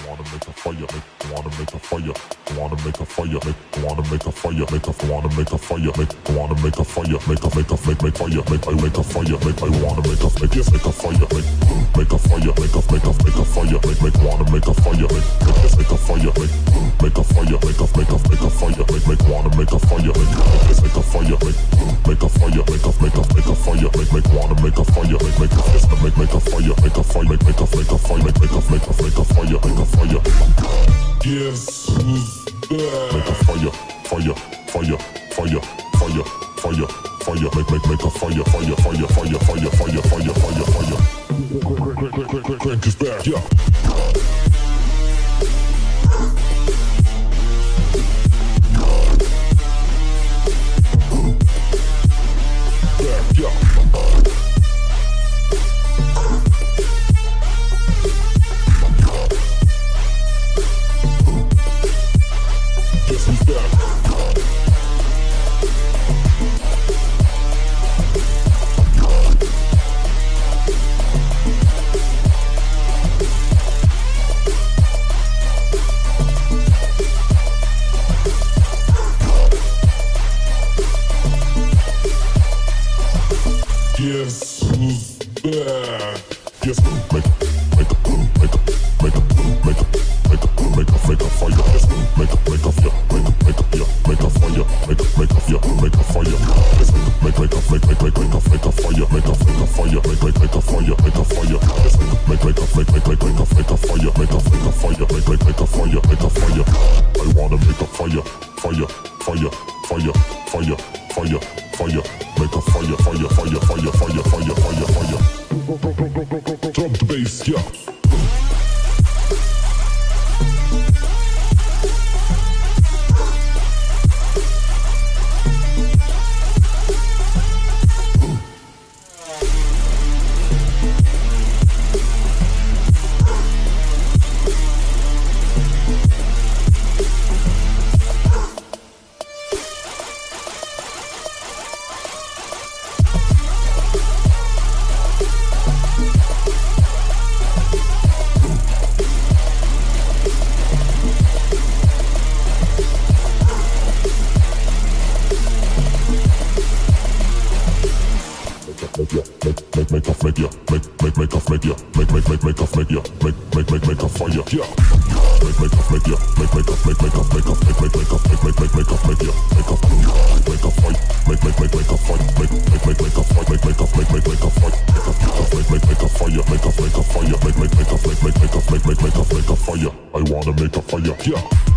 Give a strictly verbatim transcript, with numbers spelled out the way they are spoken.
wanna make a fire, make, wanna make a fire, wanna make a fire, make, wanna make a fire, make a, wanna make a fire, make, wanna make a fire, make a, make a, make, make fire, make, I make a fire, make, I wanna make a, make, yes, make a fire, make, make a fire, make a, make a, make a fire, make, make, wanna make a fire, make, make, yes, make a fire, make, make a fire, make a, make a, make a fire, make, make, wanna make a fire, make, make, yes, make a fire, make, make a fire, make a, make a, make a fire, make, make, wanna make a fire, make, make, yes, make, make a fire, make a fire, make, make a, make a fire, make, make a, make a, make a fire, make a fire. Guess who's there? Make a fire, fire, fire, fire, fire, fire, fire, make, make, make a fire, fire, fire, fire, fire, fire, fire, fire, fire. Crank, crank, crank, crank, crank his back, yeah. Back, yeah. Guess who's back? Guess who? Make, make a, make a, make a, make a, make a, make a, make a fire. Guess who? Make a, make a, yeah, make a, make a, yeah, make a fire. Make a, make a, yeah, make a fire. Guess who? Make, make a, make, make, make, make a, make a fire. Make a, make a fire. Make, make, make a fire. Make a fire. Guess who? Make, make a, make, make, make, make a, make a fire. Make a, make a fire. Make, make, make a fire. Make a fire. I wanna make a fire, fire, fire, fire, fire, fire, fire. Make a fire, fire, fire, fire, fire, fire, fire, fire. Drop the bass, yeah. Make, make, make, make, make, yeah, make, make, make, make, yeah, make, make, make, make, make, yeah, make, make, make, make a fire, yeah. Make, make, make, yeah, make, make, make, make, make, make, make, make, make, make, make, make, make, make, yeah, make a, make a fight, make, make, make, make a fight, make, make, make, make a fight, make, make, make, make, make a fight, make, make, make a fire, make a, make a fire, make, make, make a, make, make, make a, make, make, make a, make a fire. I wanna make a fire, yeah.